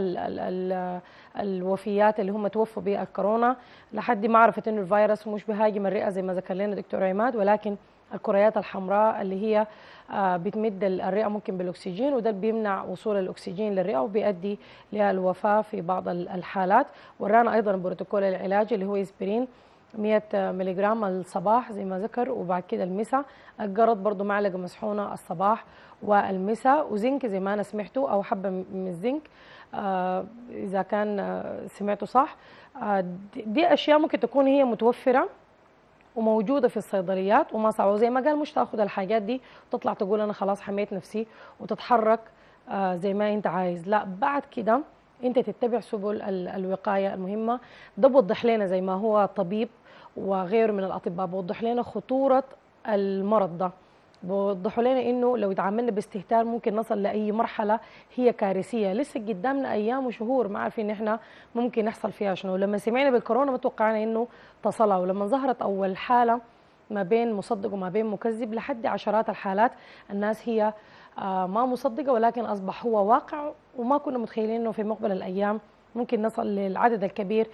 الوفيات اللي هم توفوا بالكورونا لحد معرفه انه الفيروس مش بهاجم الرئه زي ما ذكر لنا دكتور عماد، ولكن الكريات الحمراء اللي هي بتمد الرئة ممكن بالأكسجين، وده بيمنع وصول الأكسجين للرئة وبيؤدي للوفاة في بعض الحالات. ورانا أيضا بروتوكول العلاج اللي هو إسبرين 100 ملغ الصباح زي ما ذكر، وبعد كده المساء الجرد برضو معلقة مسحونة الصباح والمساء، وزنك زي ما أنا سمعته أو حبة من الزنك إذا كان سمعته صح. دي أشياء ممكن تكون هي متوفرة وموجودة في الصيدليات وما صعبة، وزي ما قال مش تاخذ الحاجات دي وتطلع تقول أنا خلاص حميت نفسي وتتحرك زي ما أنت عايز. لا، بعد كده أنت تتبع سبل الوقاية المهمة. ده بوضح لنا زي ما هو طبيب وغيره من الأطباء بوضح لنا خطورة المرض ده، بوضحوا لنا انه لو تعاملنا باستهتار ممكن نصل لاي مرحله هي كارثيه. لسه قدامنا ايام وشهور ما عارفين احنا ممكن يحصل فيها شنو. لما سمعنا بالكورونا ما توقعنا انه تصلها، ولما ظهرت اول حاله ما بين مصدق وما بين مكذب لحد عشرات الحالات الناس هي ما مصدقه، ولكن اصبح هو واقع، وما كنا متخيلين انه في مقبل الايام ممكن نصل للعدد الكبير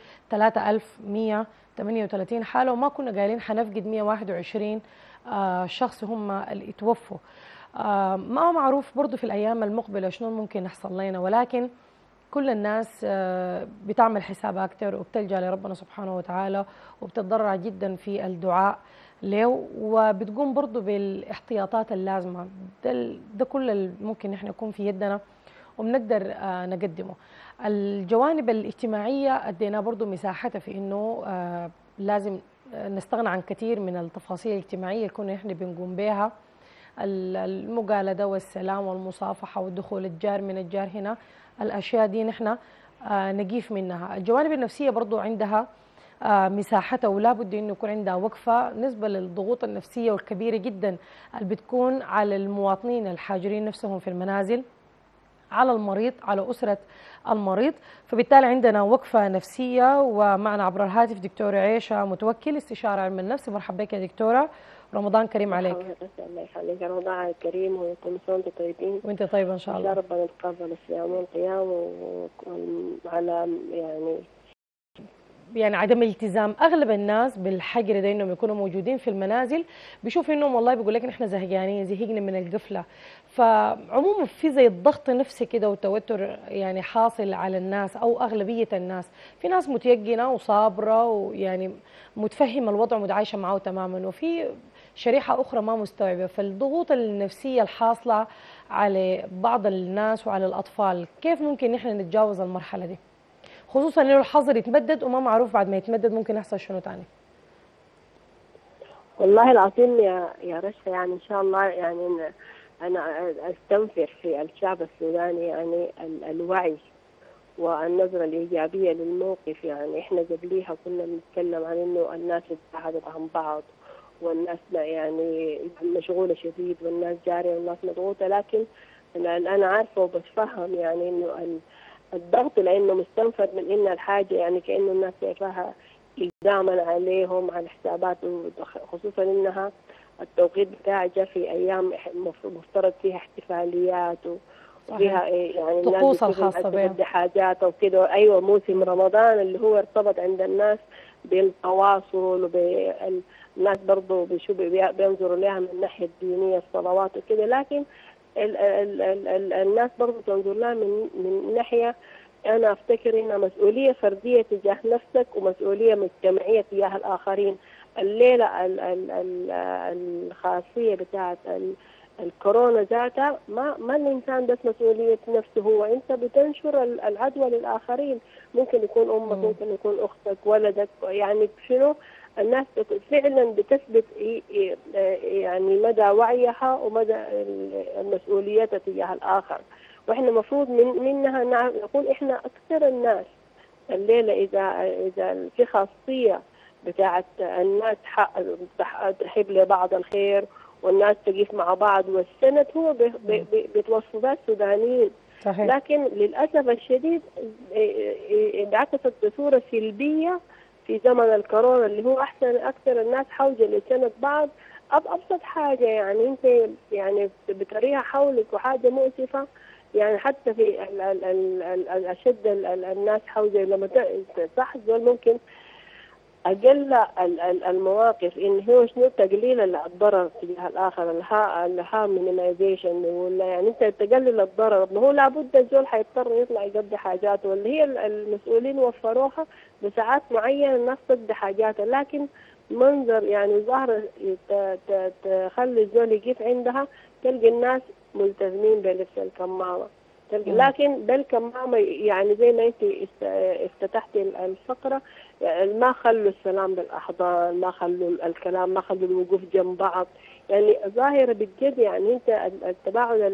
3138 حاله، وما كنا قايلين حنفقد 121 شخص هم اللي توفوا. ما معروف برضو في الأيام المقبلة شنو ممكن يحصل لنا، ولكن كل الناس بتعمل حساب أكتر وبتلجأ لربنا سبحانه وتعالى وبتتضرع جدا في الدعاء له، وبتقوم برضو بالاحتياطات اللازمة. ده كل اللي ممكن نحن نكون في يدنا وبنقدر نقدمه. الجوانب الاجتماعية أدينا برضو مساحتها في إنه لازم نستغنى عن كثير من التفاصيل الاجتماعية اللي كنا احنا بنقوم بها، المقالدة والسلام والمصافحة ودخول الجار من الجار هنا، الأشياء دي نحن نقيف منها. الجوانب النفسية برضو عندها مساحتها، ولا بد انه يكون عندها وقفة نسبة للضغوط النفسية والكبيرة جدا اللي بتكون على المواطنين الحاجرين نفسهم في المنازل، على المريض، على أسرة المريض. فبالتالي عندنا وقفة نفسية، ومعنا عبر الهاتف دكتورة عيشة متوكل استشارة علم النفس. مرحبا بك يا دكتورة، رمضان كريم عليك. الله يخليك، رمضان كريم وكل سنة وانتم طيبين. وانت طيبة ان شاء الله. يا ربنا يتقبل الصيام والقيام وعلى يعني عدم الالتزام اغلب الناس بالحجر ده انهم يكونوا موجودين في المنازل، بيشوف انهم والله بيقول لك احنا زهقانين زهقنا من القفله. فعموما في زي الضغط نفسي كده والتوتر يعني حاصل على الناس او اغلبيه الناس. في ناس متيقنه وصابره ويعني متفهمه الوضع ومتعايشه معه تماما، وفي شريحه اخرى ما مستوعبه. فالضغوط النفسيه الحاصله على بعض الناس وعلى الاطفال، كيف ممكن نحن نتجاوز المرحله دي؟ خصوصا انه الحظر يتمدد وما معروف بعد ما يتمدد ممكن يحصل شنو تاني. والله العظيم يا رشا، يعني ان شاء الله يعني انا استنفر في الشعب السوداني يعني الوعي والنظرة الإيجابية للموقف. يعني احنا قبليها كنا بنتكلم عن انه الناس ابتعدت عن بعض والناس يعني مشغولة شديد والناس جارية والناس مضغوطة، لكن انا عارفة وبتفهم يعني انه الضغط لانه مستنفر من ان الحاجه يعني كانه الناس شايفاها الزاما عليهم على حسابات، خصوصا انها التوقيت بتاعها جاء في ايام مفترض فيها احتفاليات وفيها يعني الطقوس الخاصه بها حاجات وكده. ايوه، موسم رمضان اللي هو ارتبط عند الناس بالتواصل والناس برضه بينظروا لها من الناحيه الدينيه الصلوات وكده، لكن الناس برضو تنظر لها من ناحية أنا أفتكر إنها مسؤولية فردية تجاه نفسك ومسؤولية مجتمعية تجاه الآخرين. الليلة الخاصية بتاعت الكورونا ذاتها ما الإنسان بس مسؤولية نفسه هو، أنت بتنشر العدوى للآخرين. ممكن يكون أمك، ممكن يكون أختك، ولدك، يعني شنو الناس فعلا بتثبت يعني مدى وعيها ومدى مسؤوليتها تجاه الآخر. واحنا المفروض منها نقول احنا اكثر الناس الليله اذا في خاصيه بتاعت الناس تحب لبعض الخير والناس تقف مع بعض والسند هو بتوصفات سودانيين. صحيح. لكن للاسف الشديد انعكست بصوره سلبيه في زمن الكورونا اللي هو اكثر الناس حوجه لسند بعض. ابسط حاجه يعني انت يعني بطريقه حولك وحاجه مؤسفه، يعني حتى في الاشد الناس حوجه لما صح دول ممكن أقل المواقف إن هو شنو تقليل الضرر تجاه الآخر، الهارم مينيمايزيشن، ولا يعني أنت تقلل الضرر. هو لابد الزول حيضطر يطلع يقضي حاجاته واللي هي المسؤولين وفروها بساعات معينة الناس تقضي حاجاتها، لكن منظر يعني ظاهرة تخلي الزول يقف عندها تلقى الناس ملتزمين بلبس الكمامة، لكن بالكمامة يعني زي ما انت افتتحت الفقرة، ما خلوا السلام بالاحضان، ما خلوا الكلام، ما خلوا الوقوف جنب بعض، يعني ظاهرة بجد. يعني انت التباعد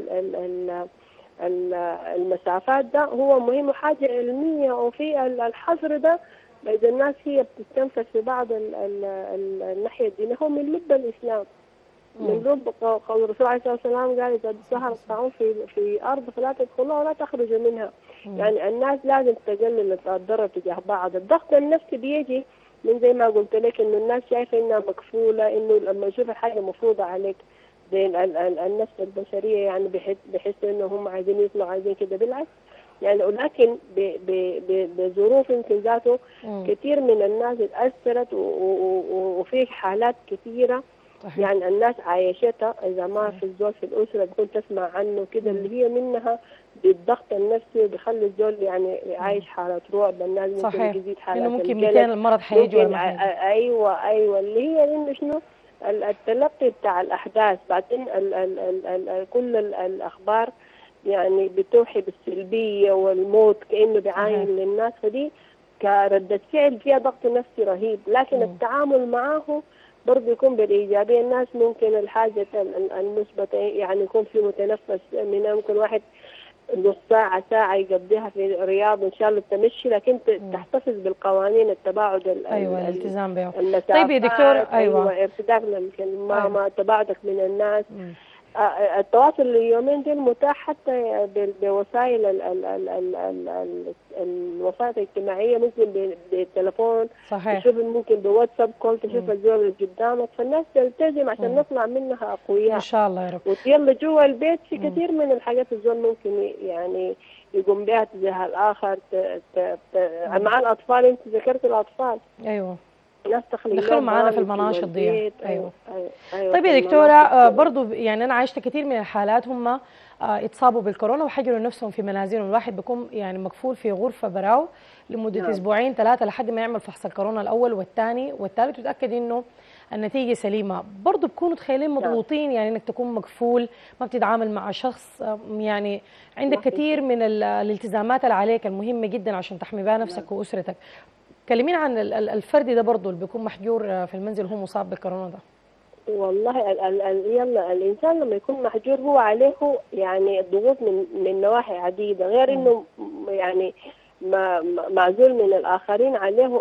المسافات ده هو مهم وحاجة علمية، وفي الحظر ده إذا الناس هي بتستنفذ في بعض الناحية الدينية هو من لب الإسلام، من لب قول الرسول عليه الصلاة والسلام قال إذا ظهر الطاعون في أرض فلا تدخلوها ولا تخرجوا منها. يعني الناس لازم تقلل الضرر تجاه بعض. الضغط النفسي بيجي من زي ما قلت لك إنه الناس شايفة إنها مكفولة، إنه لما يشوف الحاجة مفروضة عليك زي النفس البشرية، يعني بحسوا إنه هم عايزين يطلعوا عايزين كده، بالعكس يعني. ولكن بظروف يمكن ذاته كثير من الناس اتأثرت وفي حالات كثيرة يعني الناس عايشتها. إذا ما في الزول في الأسرة بكون تسمع عنه كده اللي هي منها بالضغط النفسي بيخلي الزول يعني عايش حالة رعب. الناس ممكن يزيد حالات ممكن 200 المرض حيجي ولا ما حيجي. أيوة اللي هي إنه شنو التلقي بتاع الأحداث. بعدين كل الأخبار يعني بتوحي بالسلبية والموت كأنه بعاين للناس، فدي كردة فعل فيها ضغط نفسي رهيب. لكن التعامل معه برضه يكون بالإيجابية. الناس ممكن الحاجة المثبتة يعني يكون في متنفس منها، ممكن واحد نص ساعة يقضيها في رياض إن شاء الله تمشي، لكن تحتفظ بالقوانين التباعد الالتزام بها. المسافات. طيب يا دكتور، ارتداء الكمامة، تباعدك من الناس. التواصل اليومين دول متاح حتى بوسائل الوسائل الاجتماعية، ممكن بالتلفون تشوف، ممكن بواتساب كول تشوف الزول اللي قدامك. فالناس تلتزم عشان نطلع منها أقوياء إن شاء الله يا رب. ويلا جوا البيت في كثير من الحاجات الزول ممكن يعني يقوم بها تجاه الآخر. مع الأطفال، أنت ذكرت الأطفال. أيوه، ناس دخلوا معانا في المناشط دي. أيوة. طيب يا دكتورة، برضو يعني أنا عشت كثير من الحالات هم اتصابوا بالكورونا وحجروا نفسهم في منازلهم. الواحد بيكون يعني مكفول في غرفة براو لمدة أسبوعين 3 لحد ما يعمل فحص الكورونا الأول والثاني والثالث وتأكد إنه النتيجة سليمة. برضو بكونوا تخيلين مضغوطين، يعني إنك تكون مكفول، ما بتتعامل مع شخص، يعني عندك كثير من الالتزامات اللي عليك المهمة جدا عشان تحمي بها نفسك وأسرتك. كلمين عن الفرد ده برضه اللي بيكون محجور في المنزل وهو مصاب بالكورونا ده. والله يلا الإنسان لما يكون محجور هو عليه يعني ضغوط من نواحي عديدة، غير إنه يعني معزول من الآخرين، عليه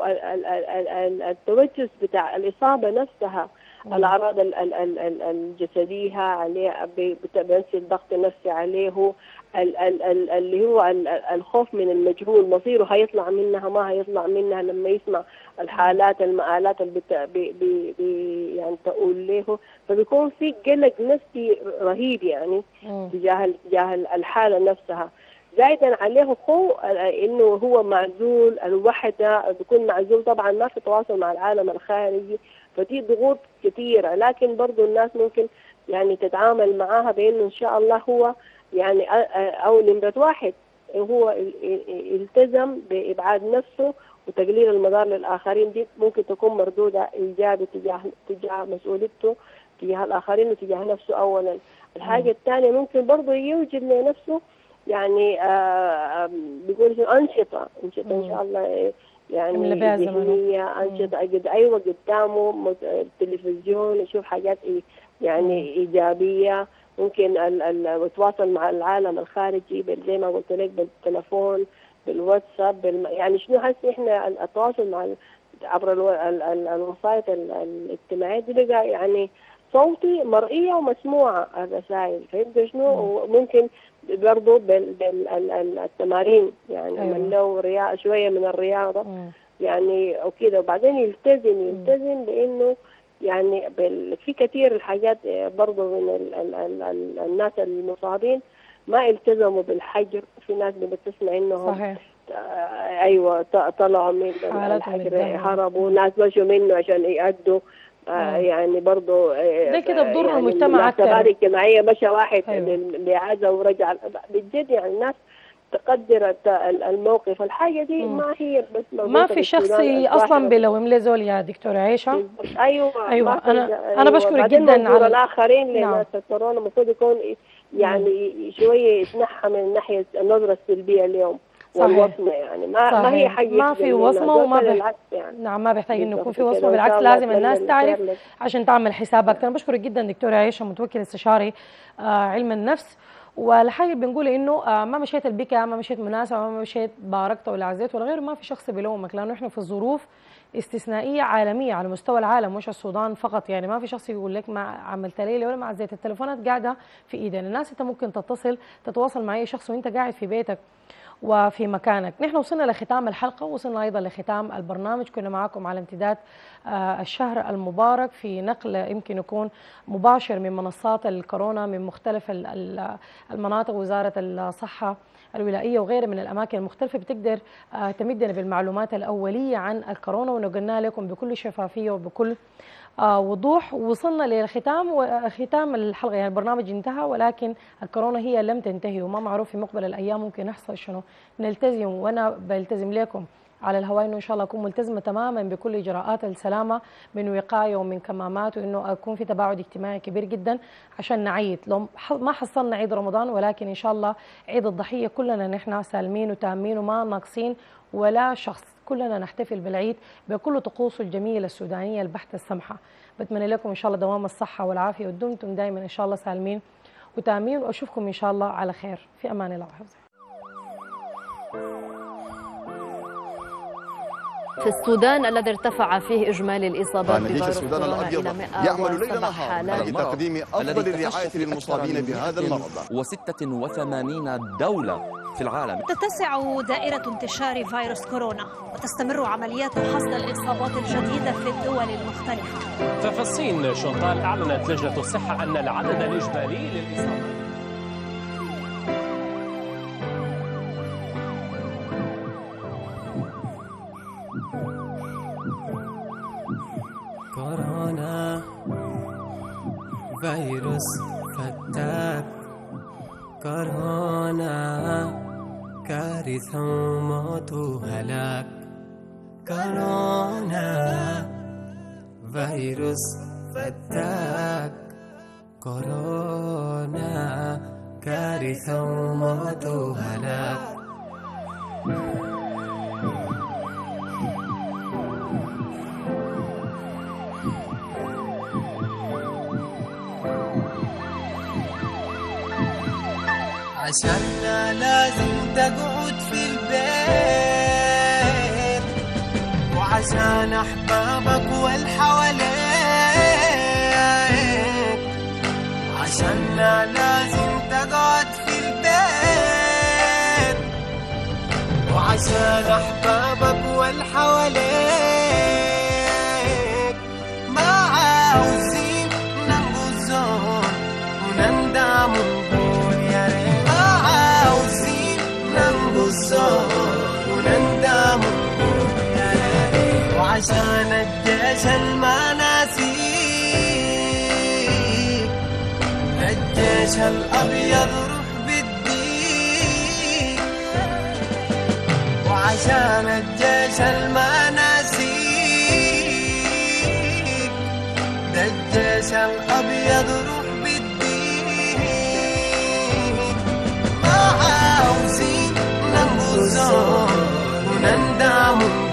التوجس بتاع الإصابة نفسها، الأعراض الجسدية عليه، بتنسي الضغط النفسي عليه، اللي هو الخوف من المجهول، مصيره هيطلع منها ما هيطلع منها لما يسمع الحالات المآلات اللي يعني تقول له، فبيكون في قلق نفسي رهيب يعني تجاه الحالة نفسها. زائدا عليه انه هو معزول، الوحدة، بيكون معزول طبعا ما في تواصل مع العالم الخارجي، فدي ضغوط كثيرة. لكن برضو الناس ممكن يعني تتعامل معاها بانه ان شاء الله هو يعني او نمرة واحد هو التزم بإبعاد نفسه وتقليل المضار للآخرين. دي ممكن تكون مردودة إيجابي تجاه مسؤوليته تجاه الآخرين وتجاه نفسه أولا. الحاجة الثانية ممكن برضو يوجد لنفسه يعني بيقول أنشطة إن شاء الله، يعني ذهنية، أنشطة أيوة قدامه التلفزيون يشوف حاجات يعني إيجابية، ممكن يتواصل مع العالم الخارجي زي ما قلت لك بالتلفون بالواتساب يعني شنو هسه احنا التواصل مع عبر الوسائط الاجتماعية دي بقى يعني صوتي مرئية ومسموعة الرسائل. فيبقى شنو ممكن برضه بالتمارين يعني من لو شوية من الرياضة يعني وكده، وبعدين يلتزم بانه يعني في كثير الحاجات برضه من الناس المصابين ما التزموا بالحجر. في ناس بتسمع انهم ايوه طلعوا من الحجر، هربوا، ناس مشوا منه عشان يأدوا يعني برضه ده كده بضر يعني المجتمع اكثر. الاعتبار الاجتماعيه مشى واحد أيوة. لعزا ورجع بجد، يعني الناس تقدر الموقف. الحاجه دي ما هي بس ما في شخص اصلا بيلوم له زول يا دكتوره عائشه. ايوه انا بشكرك جدا على الاخرين لناس الكورونا. المفروض يكون يعني شويه يتنحى من ناحيه النظره السلبيه اليوم والوصمه، يعني ما هي حاجه ما في وصمه وما يعني. نعم، ما بيحتاج انه يكون في وصمه، بالعكس لازم الناس تعرف عشان تعمل حساب اكثر. انا بشكرك جدا دكتوره عائشه، متوكل استشاري علم النفس. والحاجه بنقول انه ما مشيت البكا، ما مشيت مناسبه، ما مشيت باركت ولا عزيت ولا غيره، ما في شخص بيلومك، لانه احنا في ظروف استثنائيه عالميه على مستوى العالم مش السودان فقط. يعني ما في شخص يقول لك ما عملت ليله ولا ما عزيت. التليفونات قاعده في ايدنا، الناس انت ممكن تتواصل مع اي شخص وانت قاعد في بيتك وفي مكانك. نحن وصلنا لختام الحلقه، وصلنا ايضا لختام البرنامج. كنا معكم على امتداد الشهر المبارك في نقل يمكن يكون مباشر من منصات الكورونا من مختلف المناطق. وزاره الصحه الولائيه وغيرها من الاماكن المختلفه بتقدر تمدنا بالمعلومات الاوليه عن الكورونا، ونقلناها لكم بكل شفافيه وبكل وضوح. وصلنا للختام وختام الحلقه، يعني البرنامج انتهى ولكن الكورونا هي لم تنتهي، وما معروف في مقبل الايام ممكن يحصل شنو. نلتزم، وانا بلتزم لكم على الهواء انه ان شاء الله اكون ملتزمه تماما بكل اجراءات السلامه من وقايه ومن كمامات، وانه اكون في تباعد اجتماعي كبير جدا عشان نعيد. لو ما حصلنا عيد رمضان، ولكن ان شاء الله عيد الضحيه كلنا نحن سالمين وتامين وما ناقصين ولا شخص، كلنا نحتفل بالعيد بكل طقوسه الجميله السودانيه البحته السمحه. بتمنى لكم ان شاء الله دوام الصحه والعافيه، ودمتم دائما ان شاء الله سالمين وتامين، واشوفكم ان شاء الله على خير. في امان الله وحفظه. في السودان الذي ارتفع فيه إجمالي الإصابات بفيروس السودان الأبيض يعمل ليل نهار لتقديم أفضل الرعاية للمصابين بهذا المرض. و86 دولة في العالم تتسع دائرة انتشار فيروس كورونا، وتستمر عمليات حصد الإصابات الجديدة في الدول المختلفة. ففي الصين شونتال أعلنت لجنة الصحة أن العدد الإجمالي للإصابات كورونا فيروس فتاك، كورونا كارثة وموت وهلاك، كورونا فيروس فتاك، كورونا كارثة وموت وهلاك. عشاننا لازم تقعد في البيت، وعشان أحبابك والحواليك. عشاننا لازم تقعد في البيت، وعشان أحبابك والحواليك. ما عاوزين ننقصهم ونندم ونقول يا ريت، ونندم يا ريت. وعشان الجيش المناسيك، الجيش الأبيض روح بالدين. وعشان الجيش المناسيك، الجيش الأبيض روح بالدين. ما عاوزين ننقصهم ونندم